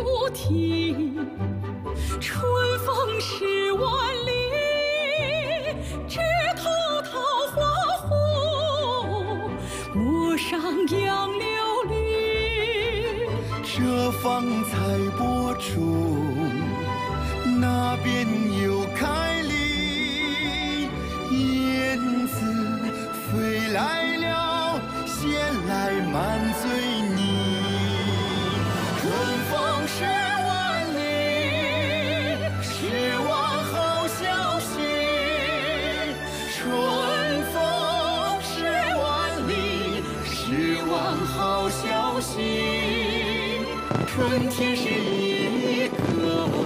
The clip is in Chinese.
不停。春风十万里，枝头桃花红。陌上杨柳绿， 这方采播种，那边又开梨。燕子飞来了，衔来满嘴泥。春风十万里，十万好消息。春风十万里，十万好消息。春天是一个